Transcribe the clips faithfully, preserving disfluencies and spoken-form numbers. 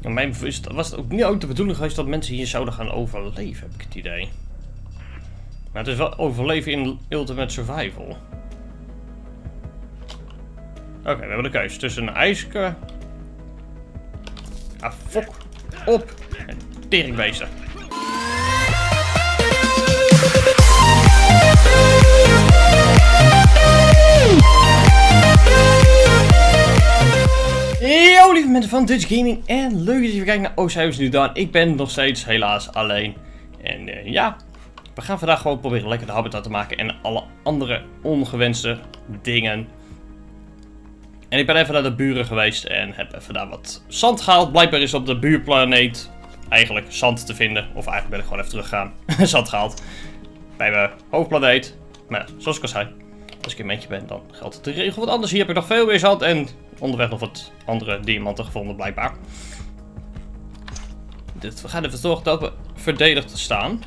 Mij is het, was het ook niet ook de bedoeling geweest dat mensen hier zouden gaan overleven, heb ik het idee. Maar het is wel overleven in Ultimate Survival. Oké, okay, we hebben de keuze tussen een ijsker. Ah, fok op. En teringbeesten. Yo lieve mensen van Dutch Gaming en leuk dat je weer kijkt naar Osiris nu dan. Ik ben nog steeds helaas alleen. En uh, ja, we gaan vandaag gewoon proberen lekker de habitat te maken en alle andere ongewenste dingen. En ik ben even naar de buren geweest en heb even daar wat zand gehaald. Blijkbaar is op de buurplaneet eigenlijk zand te vinden. Of eigenlijk ben ik gewoon even teruggegaan. Zand gehaald. Bij mijn hoofdplaneet. Maar ja, zoals ik al zei. Als ik in mijn eentje ben, dan geldt het de regel wat anders. Hier heb ik nog veel meer zand en onderweg nog wat andere diamanten gevonden, blijkbaar. Dit, we gaan ervoor zorgen dat we verdedigd staan.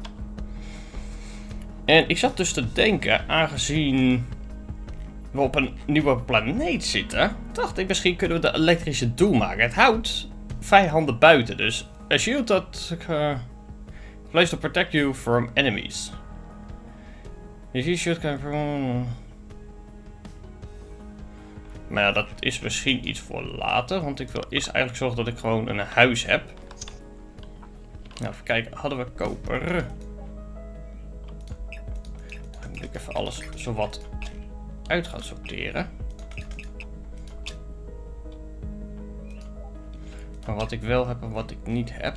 En ik zat dus te denken, aangezien we op een nieuwe planeet zitten, dacht ik misschien kunnen we de elektrische doel maken. Het houdt vijanden buiten, dus a shield that uh, place to protect you from enemies. Je shield kan from... Maar ja, dat is misschien iets voor later, want ik wil eerst eigenlijk zorgen dat ik gewoon een huis heb. Nou, even kijken, hadden we koper? Dan moet ik even alles zowat uit gaan sorteren. Maar wat ik wel heb en wat ik niet heb.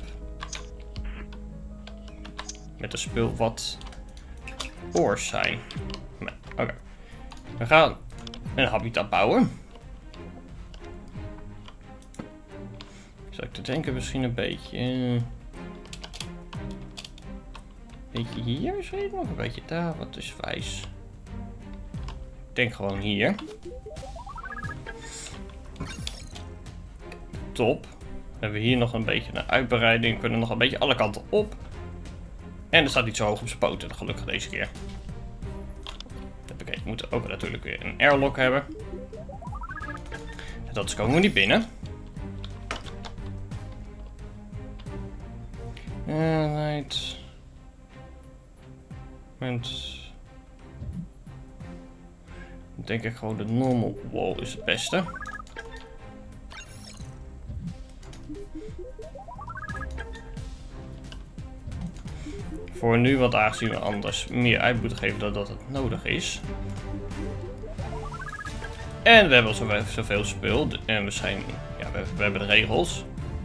Met een spul wat oors zijn. Nee, oké. Okay. We gaan een habitat bouwen. Zou ik te denken misschien een beetje... Een beetje hier misschien nog, een beetje daar, wat is wijs. Ik denk gewoon hier. Top. Dan hebben we hier nog een beetje een uitbreiding. We kunnen nog een beetje alle kanten op. En er staat niet zo hoog op zijn poten, gelukkig deze keer. Oké, we moeten ook natuurlijk weer een airlock hebben. En dat is komen we niet binnen. Right. Denk ik gewoon de normal wall is het beste. Voor nu, want aangezien we anders meer uit moeten geven dan dat het nodig is. En we hebben al zoveel spul. En we zijn, ja, we, we hebben de regels.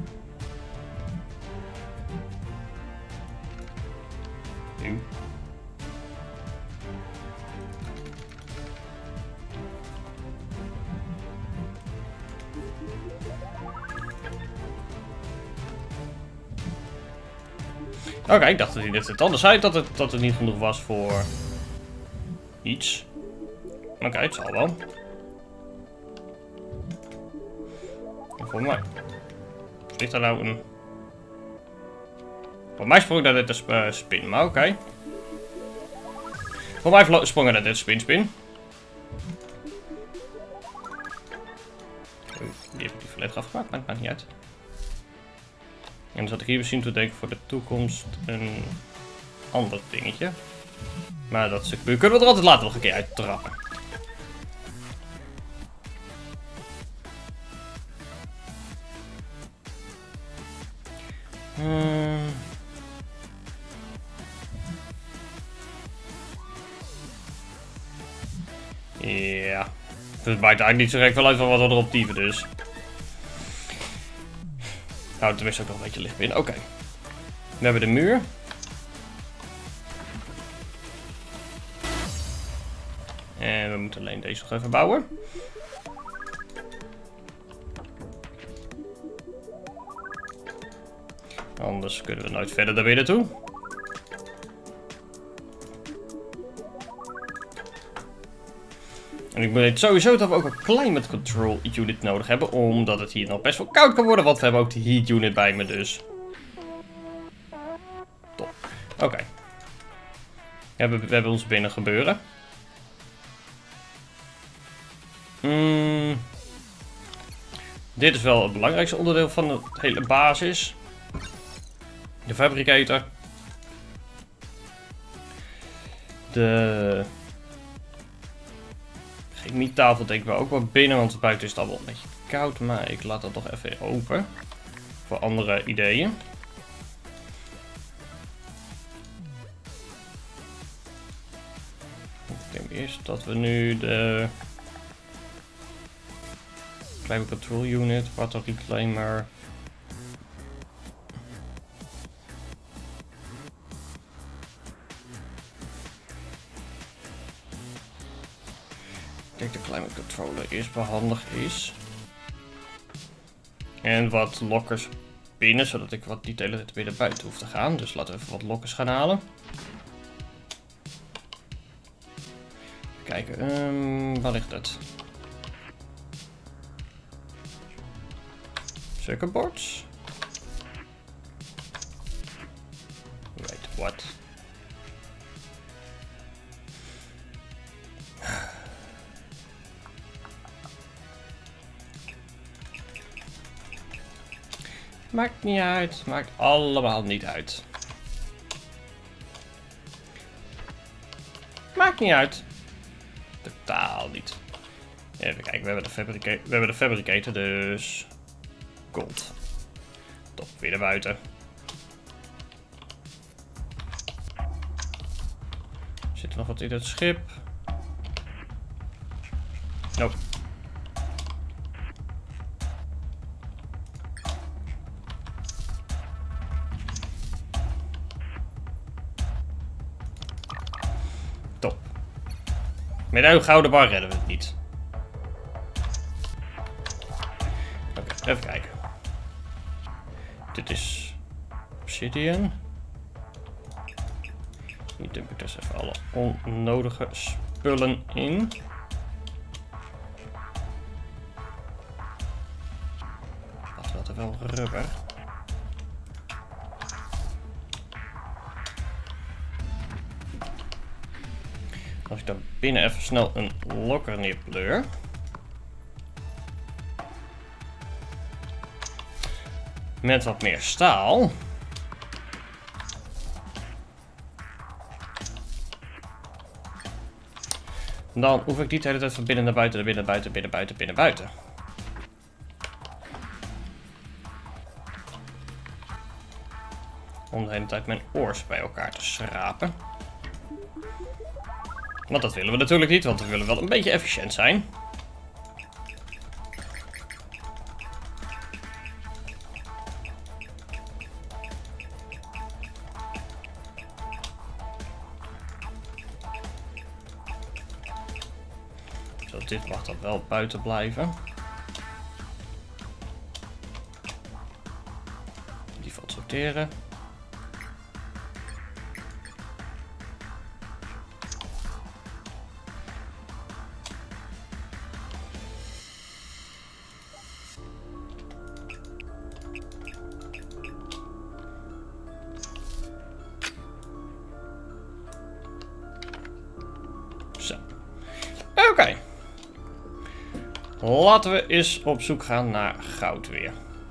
Nu. Oké, okay, ik dacht dat hij dit het anders zei, dat het, dat het niet genoeg was voor iets. Oké, okay, het zal wel. En voor mij ligt er nou een... Voor mij sprong dat dit een spin, maar oké. Okay. Voor mij sprong dat dit een spin spin. Oei, die heb ik die volledig afgemaakt, maakt maar niet uit. En dan zat ik hier misschien te denken voor de toekomst een ander dingetje. Maar dat stuk kunnen we er altijd later nog een keer uit trappen. Hmm. Ja. Het maakt eigenlijk niet zo gek veel uit van wat we erop dieven dus. Nou, tenminste ook nog een beetje licht binnen. Oké. Okay. We hebben de muur. En we moeten alleen deze nog even bouwen. Anders kunnen we nooit verder daar weer naartoe. En ik weet sowieso dat we ook een climate control unit nodig hebben. Omdat het hier nog best wel koud kan worden. Want we hebben ook de heat unit bij me dus. Top. Oké. Okay. We hebben, we hebben ons binnen gebeuren. Hmm. Dit is wel het belangrijkste onderdeel van de hele basis. De fabricator. De chemietafel denk ik wel ook wel binnen, want buiten is het al wel een beetje koud. Maar ik laat dat toch even open. Voor andere ideeën. Ik denk eerst dat we nu de Climate Control Unit, Water Reclaimer. Ik denk de Climate Controller eerst wel handig is. En wat lokkers binnen, zodat ik wat niet de hele tijd weer naar buiten hoef te gaan. Dus laten we even wat lokkers gaan halen. Kijken, um, waar ligt het? Circuitboards? Wait, what? Maakt niet uit, maakt allemaal niet uit. Maakt niet uit. Totaal niet. Even kijken, we hebben de fabricator, we hebben de fabricator dus gold. Top, weer naar buiten. Zit er nog wat in het schip? Nope. Top. Met een gouden bar redden we het niet. Oké, okay, even kijken. Dit is obsidian. Hier dump ik dus even alle onnodige spullen in. Wat wel te veel rubber. Als ik daar binnen even snel een lokker neerpleur. Met wat meer staal. Dan hoef ik niet de hele tijd van binnen naar buiten, naar binnen, naar buiten, binnen, buiten, binnen, buiten. Om de hele tijd mijn oors bij elkaar te schrapen. Want dat willen we natuurlijk niet, want we willen wel een beetje efficiënt zijn. Zo, dit mag dan wel buiten blijven. Die valt sorteren. Oké. Okay. Laten we eens op zoek gaan naar goud weer.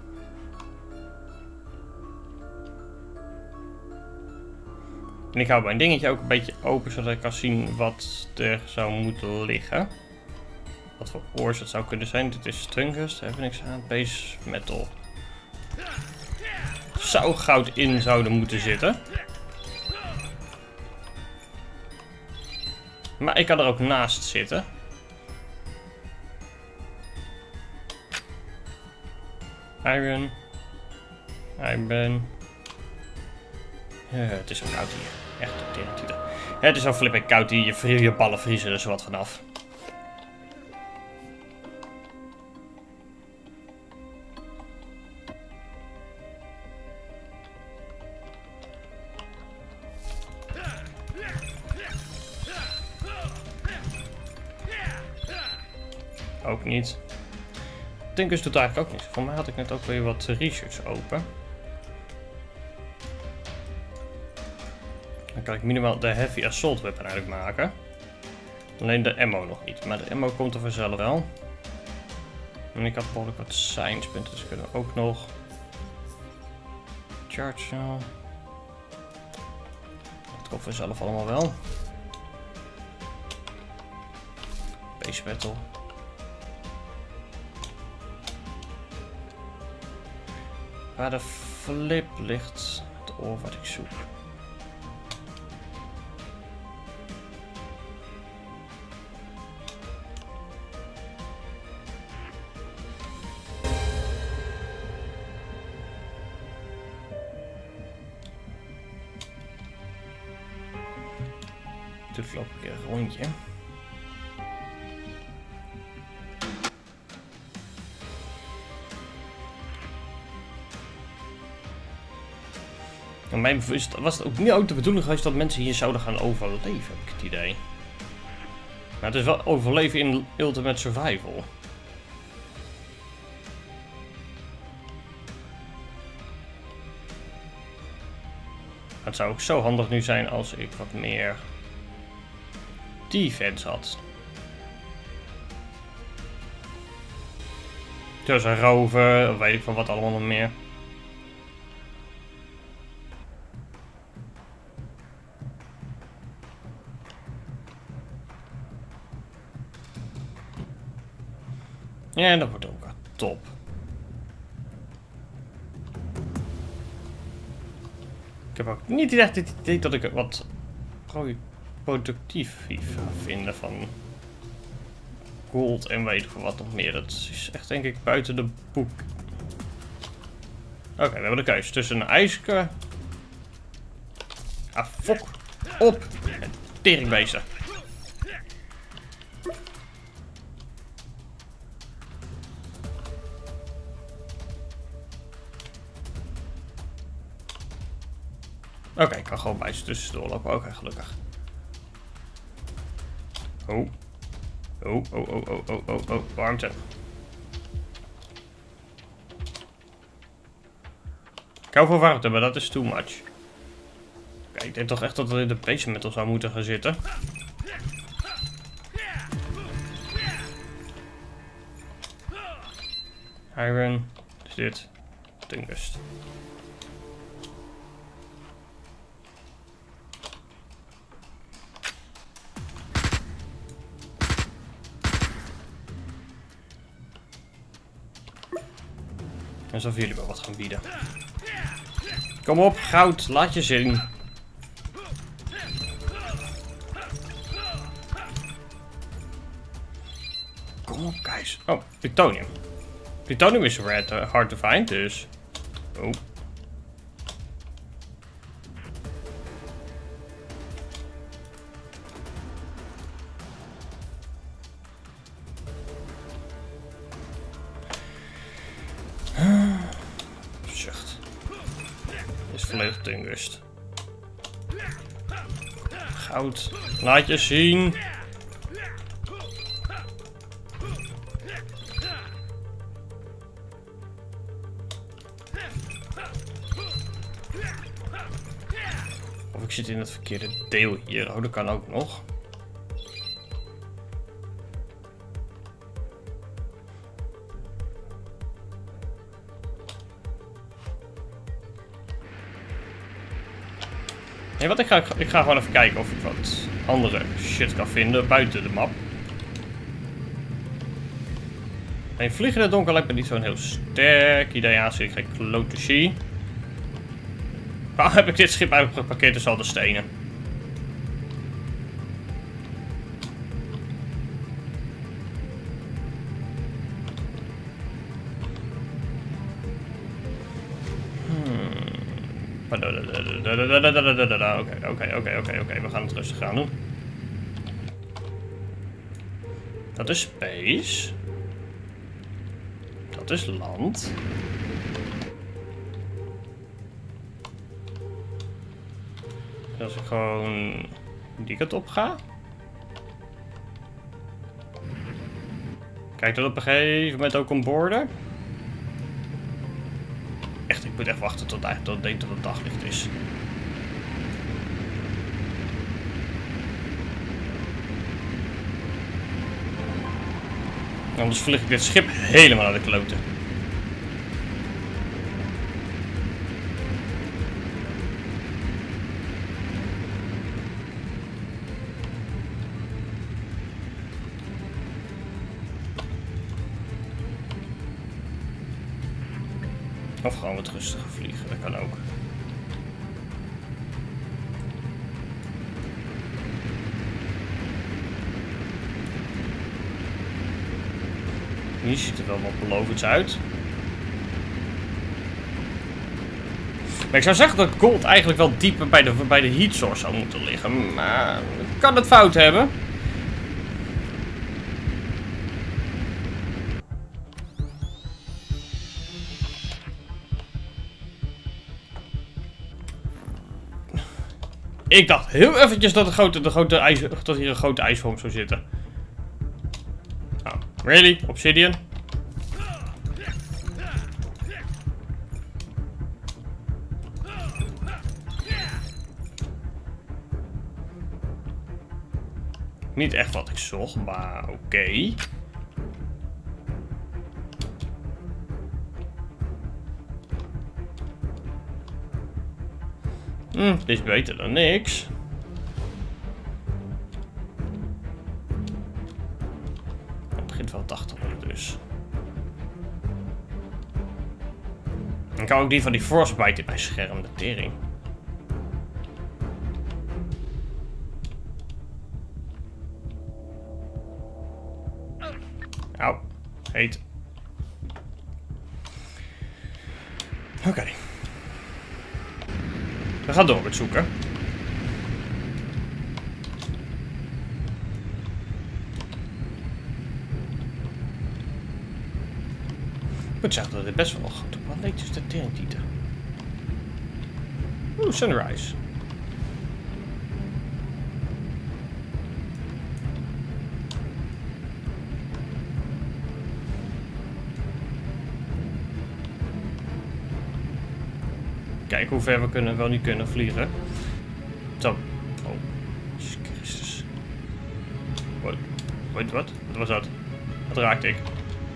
En ik hou mijn dingetje ook een beetje open, zodat ik kan zien wat er zou moeten liggen. Wat voor oors het zou kunnen zijn. Dit is tungst, daar hebben we niks aan. Base metal. Zou goud in zouden moeten zitten. Maar ik kan er ook naast zitten. Iron. Iron. Uh, het is zo koud hier. Echt een teringtieten. Het is zo flipping koud hier. Je, je ballen vriezen er zo wat vanaf. Ook niet. Tinkers doet eigenlijk ook niks. Voor mij had ik net ook weer wat research open. Dan kan ik minimaal de heavy assault weapon eigenlijk maken. Alleen de ammo nog niet. Maar de ammo komt er vanzelf wel. En ik had behoorlijk wat science punten, dus kunnen we ook nog. Charge cell. Dat komt vanzelf allemaal wel. Base battle. Waar de flip ligt, het oor wat ik zoek. Dus loop ik een rondje. En mijn was het ook niet ook de bedoeling geweest dat mensen hier zouden gaan overleven, heb ik het idee. Maar het is wel overleven in Ultimate Survival. Het zou ook zo handig nu zijn als ik wat meer defense had. Dus een rover, of weet ik van wat allemaal nog meer. Ja, dat wordt ook top. Ik heb ook niet echt het idee dat ik het wat productief ga vinden van gold en weet ik wat nog meer. Dat is echt denk ik buiten de boek. Oké, okay, we hebben de keuze tussen een ijsker. Ah, fok op en teringbeesten. Oké, okay, ik kan gewoon bij ze tussendoor lopen. Oké, okay, gelukkig. Oh. Oh, oh, oh, oh, oh, oh, oh, warmte. Ik hou van warmte, maar dat is too much. Oké, okay, ik denk toch echt dat er in de base metal zou moeten gaan zitten. Iron. Is dit? Tungst. Alsof jullie wel wat gaan bieden. Kom op, goud, laat je zien. Kom op, guys. Oh, plutonium. Plutonium is red, uh, hard to find, dus. Oh. Volledig tungst. Goud. Laat je zien. Of ik zit in het verkeerde deel hier. Oh, dat kan ook nog. Nee, wat ik ga, ik ga gewoon even kijken of ik wat andere shit kan vinden buiten de map. Nee, vliegen in het donker lijkt me niet zo'n heel sterk idee aan, zie ik geen klote zie. Waarom heb ik dit schip eigenlijk geparkeerd tussen al de stenen? Oké, oké, oké, oké, oké. We gaan het rustig gaan doen. Dat is space. Dat is land. En als ik gewoon die kant op ga. Kijk dat op een gegeven moment ook een border. Echt, ik moet echt wachten tot, tot ik denk dat het daglicht is. Anders vlieg ik dit schip helemaal naar de kloten. Of gewoon wat rustiger vliegen, dat kan ook. Hier ziet er wel wat belovends uit. Maar ik zou zeggen dat gold eigenlijk wel dieper bij de, bij de heat source zou moeten liggen. Maar ik kan het fout hebben. Ik dacht heel eventjes dat, de grote, de grote ijs, dat hier een grote ijsvorm zou zitten. Oh, really? Obsidian? Niet echt wat ik zocht, maar oké. Okay. Hm, dit is beter dan niks. Het begint wel tachtig worden dus. Ik kan ook die van die frostbite in mijn scherm, de tering. Auw, heet. Oké. Okay. We gaan door met zoeken. Ik moet zeggen dat dit best wel een grote planeet is, de teringtieten. Oeh, sunrise. Kijken hoe ver we kunnen, wel niet kunnen vliegen. Zo. Oh. Jezus Christus. Wat? Wat? Wat? Wat was dat? Wat raakte ik?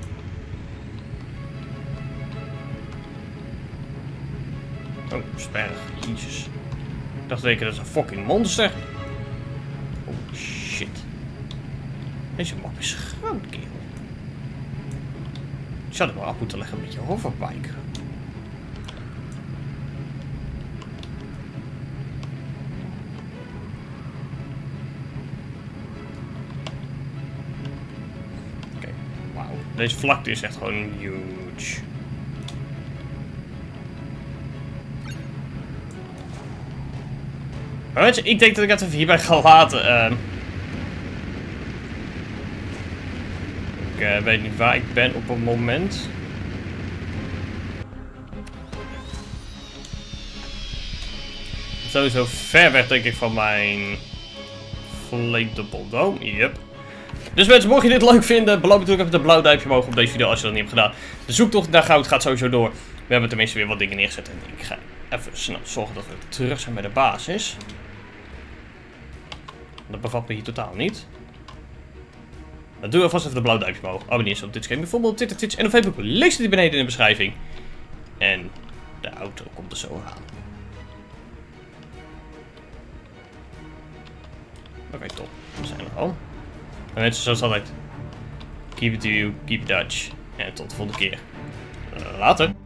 Oh, sperrig. Jezus. Ik dacht zeker dat is een fucking monster. Oh shit. Deze map is groot, kerel. Ik zou er wel af moeten leggen met je hoverbike. Deze vlakte is echt gewoon huge. Maar weet je, ik denk dat ik het even hierbij ga laten. Uh, ik uh, weet niet waar ik ben op het moment. Sowieso ver weg denk ik van mijn Inflatable Dome. Yep. Dus mensen, mocht je dit leuk vinden, beloof natuurlijk even een blauw duimpje omhoog op deze video als je dat niet hebt gedaan. De zoektocht naar goud gaat sowieso door. We hebben tenminste weer wat dingen neergezet en ik ga even snel zorgen dat we terug zijn bij de basis. Dat bevat me hier totaal niet. Dan doe alvast even de blauw duimpje omhoog. Abonneer je op dit game, bijvoorbeeld op Twitter, Twitch en op Facebook. Lees het hier beneden in de beschrijving. En de auto komt er zo aan. Oké, okay, top. We zijn er al. En mensen, zoals altijd, keep it to you, keep it Dutch. En tot de volgende keer. Later.